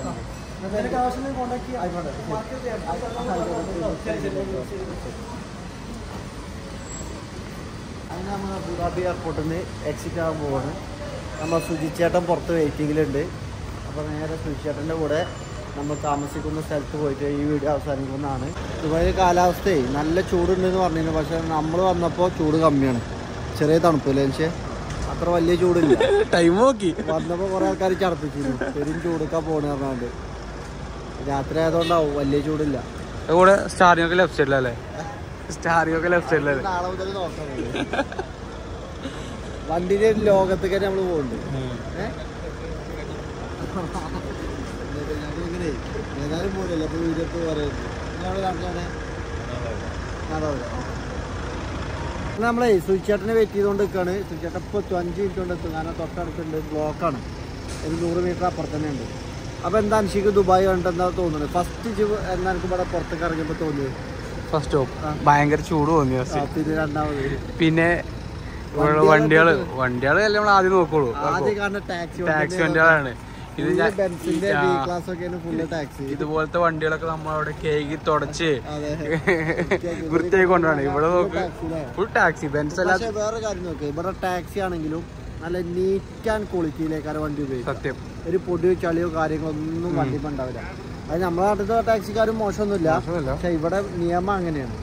അങ്ങനെ നമ്മൾ അബുദാബി എയർപോർട്ടിൽ നിന്ന് എക്സിറ്റ് ആകാൻ പോവാണ്. നമ്മൾ സുജിച്ചേട്ടൻ പുറത്ത് വെയിറ്റിങ്ങിലുണ്ട്. അപ്പോൾ നേരെ സുജിച്ചേട്ടൻ്റെ കൂടെ നമ്മൾ താമസിക്കുന്ന സ്ഥലത്ത് പോയിട്ട് ഈ വീഡിയോ അവസാനിക്കുന്നതാണ്. ദുബായിൽ കാലാവസ്ഥയെ നല്ല ചൂടുണ്ടെന്ന് പറഞ്ഞിരുന്നു, പക്ഷേ നമ്മൾ വന്നപ്പോൾ ചൂട് കമ്മിയാണ്. ചെറിയ തണുപ്പില്ല, പക്ഷേ അത്ര വലിയ ചൂടില്ല. ടൈം നോക്കി വന്നപ്പോൾ കുറേ ആൾക്കാർ ചടപ്പിച്ചിരുന്നു, പെരും ചൂടൊക്കെ പോകണ പറഞ്ഞാണ്ട്. രാത്രി ആയതുകൊണ്ടാവും വലിയ ചൂടില്ല. കൂടെ സ്റ്റാറിംഗ് ഒക്കെ ലെഫ്റ്റ് സൈഡിലല്ലേ? സ്റ്റാറിംഗ് ഒക്കെ ലെഫ്റ്റ് സൈഡിലല്ലേ? നാളെ മുതൽ നോക്കാം. വണ്ടിയുടെ ലോകത്തേക്ക് നമ്മൾ പോകുന്നുണ്ട്. ഇങ്ങനെ ഏതായാലും പോലല്ലേ അപ്പോൾ വീഡിയോ പറയുന്നത്. നമ്മളെ സുചേട്ടനെ വെയിറ്റ് ചെയ്തുകൊണ്ട് നിൽക്കുകയാണ്. സുചേട്ടൻ ഇപ്പോൾ അഞ്ച് മിനിറ്റ് കൊണ്ട് എത്തും, കാരണം തൊട്ടടുത്തുണ്ട്, ബ്ലോക്കാണ്. ഒരു നൂറ് മീറ്റർ അപ്പുറത്ത് തന്നെ ഉണ്ട്. അപ്പോൾ എന്താ എനിക്ക് ദുബായ് കണ്ടെന്താ തോന്നുന്നത്? ഫസ്റ്റ് എന്താ എനിക്ക് ഇവിടെ പുറത്തേക്ക് ഇറങ്ങിയപ്പോൾ തോന്നിയത്? ഫസ്റ്റ് സ്റ്റോപ്പ് ഭയങ്കര ചൂട് തോന്നി. പിന്നെ രണ്ടാമത് പിന്നെ വണ്ടികള് വണ്ടികള് അല്ലേ നമ്മൾ ആദ്യം നോക്കുള്ളൂ. ആദ്യം കാണുന്ന ടാക്സി ടാക്സി വണ്ടികളാണ്. ഇത് ഇതുപോലത്തെ വണ്ടികളൊക്കെ നമ്മളവിടെ കേക്ക് തുടച്ച് വൃത്തിയായി കൊണ്ടാണ്. ഇവിടെ നോക്ക് ഫുൾ ടാക്സി. ബെൻസ് അല്ല. വേറെ കാര്യം നോക്ക്, ഇവിടെ ടാക്സി ആണെങ്കിലും നല്ല നീറ്റ് ആൻഡ് ക്വാളിറ്റിയിലേക്കാണ് വണ്ടി ഉപയോഗിക്കും. സത്യം. ഒരു പൊടിയോ ചളിയോ കാര്യങ്ങളോ ഒന്നും വണ്ടി ഉണ്ടാവില്ല. അത് നമ്മളെ നാട്ടിലത്തെ ടാക്സിക്കാരും മോശമൊന്നുമില്ല, പക്ഷെ ഇവിടെ നിയമം അങ്ങനെയാണ്.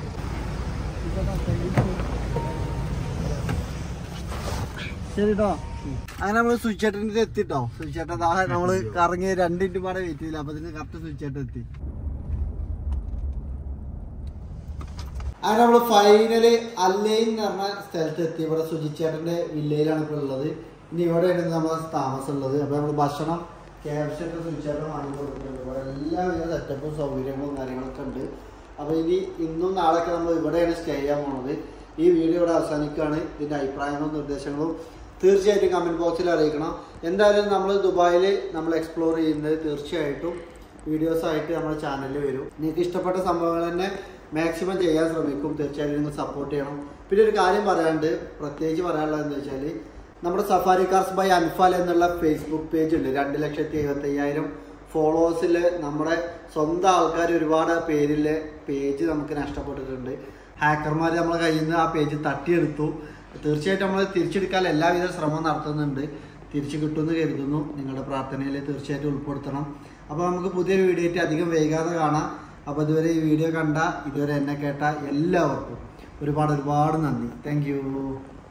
ശരി കേട്ടോ. അങ്ങനെ നമ്മൾ സുചേട്ടൻ്റെ എത്തിട്ടോ. സുചേട്ടൻ നമ്മള് കറങ്ങി രണ്ട് മിനിറ്റ് പാടെ വെയിറ്റ് ചെയ്തില്ല, അപ്പൊ ഇതിന് കറക്റ്റ് സുചേട്ടൻ എത്തി. അങ്ങനെ നമ്മള് ഫൈനല് അല്ലൈൻ എന്ന് പറഞ്ഞ സ്ഥലത്ത് എത്തി. ഇവിടെ സുജിച്ചേട്ടന്റെ വില്ലയിലാണ് ഇപ്പോൾ ഉള്ളത്. ഇനി ഇവിടെയാണ് നമ്മളെ താമസം ഉള്ളത്. അപ്പൊ നമ്മള് ഭക്ഷണം ക്യാപ്ഷനൊക്കെ സുജിച്ചേട്ടൻ വാങ്ങി കൊടുക്കുന്നുണ്ട്. ഇവിടെ എല്ലാവിധ സെറ്റപ്പും സൗകര്യങ്ങളും കാര്യങ്ങളൊക്കെ ഉണ്ട്. അപ്പൊ ഇനി ഇന്നും നാളെയൊക്കെ നമ്മൾ ഇവിടെയാണ് സ്റ്റേ ചെയ്യാൻ പോണത്. ഈ വീഡിയോ ഇവിടെ അവസാനിക്കുകയാണ്. ഇതിന്റെ അഭിപ്രായങ്ങളും നിർദ്ദേശങ്ങളും തീർച്ചയായിട്ടും കമൻറ്റ് ബോക്സിൽ അറിയിക്കണം. എന്തായാലും നമ്മൾ ദുബായിൽ നമ്മൾ എക്സ്പ്ലോർ ചെയ്യുന്നത് തീർച്ചയായിട്ടും വീഡിയോസായിട്ട് നമ്മുടെ ചാനലിൽ വരും. നിങ്ങൾക്ക് ഇഷ്ടപ്പെട്ട സംഭവങ്ങൾ തന്നെ മാക്സിമം ചെയ്യാൻ ശ്രമിക്കും. തീർച്ചയായിട്ടും നിങ്ങൾ സപ്പോർട്ട് ചെയ്യണം. പിന്നെ ഒരു കാര്യം പറയാണ്ട് പ്രത്യേകിച്ച് പറയാനുള്ളത് എന്താ വെച്ചാൽ, നമ്മുടെ സഫാരി കാർസ് ബൈ അൻഫാൽ എന്നുള്ള ഫേസ്ബുക്ക് പേജ് ഉണ്ട്. രണ്ട് ലക്ഷത്തി എഴുപത്തി അയ്യായിരം ഫോളോവേഴ്സിൽ നമ്മുടെ സ്വന്തം ആൾക്കാർ ഒരുപാട് പേരിലെ പേജ് നമുക്ക് നഷ്ടപ്പെട്ടിട്ടുണ്ട്. ഹാക്കർമാർ നമ്മളെ കയ്യിൽ നിന്ന് ആ പേജ് തട്ടിയെടുത്തു. തീർച്ചയായിട്ടും നമ്മൾ തിരിച്ചെടുക്കാൻ എല്ലാവിധ ശ്രമം നടത്തുന്നുണ്ട്. തിരിച്ചു കിട്ടുമെന്ന് കരുതുന്നു. നിങ്ങളുടെ പ്രാർത്ഥനയിൽ തീർച്ചയായിട്ടും ഉൾപ്പെടുത്തണം. അപ്പോൾ നമുക്ക് പുതിയൊരു വീഡിയോ ആയിട്ട് അധികം വൈകാതെ കാണാം. അപ്പോൾ ഇതുവരെ ഈ വീഡിയോ കണ്ട, ഇതുവരെ എന്നെ കേട്ട എല്ലാവർക്കും ഒരുപാട് ഒരുപാട് നന്ദി. താങ്ക്